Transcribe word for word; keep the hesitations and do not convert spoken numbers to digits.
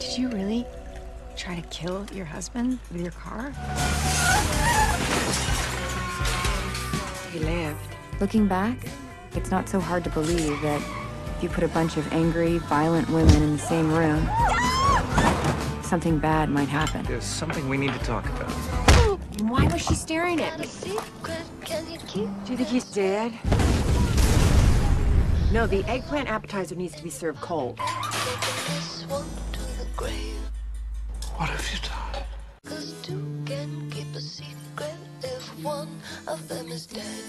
Did you really try to kill your husband with your car? He lived. Looking back, it's not so hard to believe that if you put a bunch of angry, violent women in the same room, something bad might happen. There's something we need to talk about. Why was she staring at me? Do you think he's dead? No, the eggplant appetizer needs to be served cold. What have you done? Cause two can keep a secret if one of them is dead.